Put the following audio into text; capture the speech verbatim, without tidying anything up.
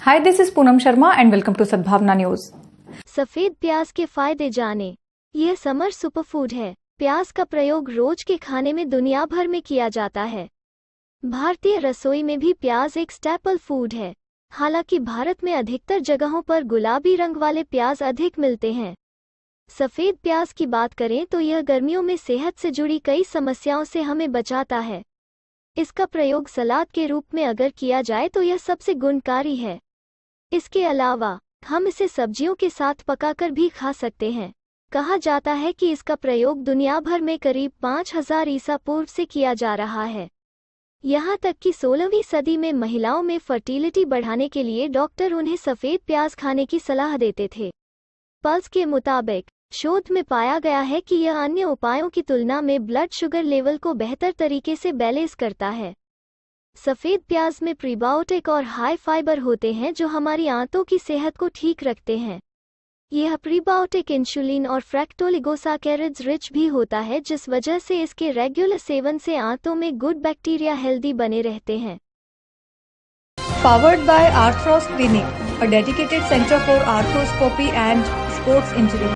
Hi, this is Poonam Sharma and welcome to Sadbhawna News. सफेद प्याज के फायदे जाने। यह समर सुपरफूड है। प्याज का प्रयोग रोज के खाने में दुनिया भर में किया जाता है। भारतीय रसोई में भी प्याज एक स्टेपल फूड है। हालांकि भारत में अधिकतर जगहों पर गुलाबी रंग वाले प्याज अधिक मिलते हैं। सफेद प्याज की बात करें तो यह गर्मियों में सेहत से जुड़ी कई समस्याओं से हमें बचाता है। इसका प्रयोग सलाद के रूप में अगर किया जाए तो यह सबसे गुणकारी है। इसके अलावा हम इसे सब्जियों के साथ पकाकर भी खा सकते हैं। कहा जाता है कि इसका प्रयोग दुनिया भर में करीब पाँच हज़ार ईसा पूर्व से किया जा रहा है। यहाँ तक कि सोलहवीं सदी में महिलाओं में फर्टिलिटी बढ़ाने के लिए डॉक्टर उन्हें सफ़ेद प्याज खाने की सलाह देते थे। पल्स के मुताबिक शोध में पाया गया है कि यह अन्य उपायों की तुलना में ब्लड शुगर लेवल को बेहतर तरीके से बैलेंस करता है। सफ़ेद प्याज में प्रीबायोटिक और हाई फाइबर होते हैं जो हमारी आंतों की सेहत को ठीक रखते हैं। यह प्रीबायोटिक इंसुलिन और फ्रैक्टोलिगोसाकैरिड्स रिच भी होता है, जिस वजह से इसके रेगुलर सेवन से आंतों में गुड बैक्टीरिया हेल्दी बने रहते हैं। Powered by Arthros Clinic, a dedicated center for arthroscopy and sports injury.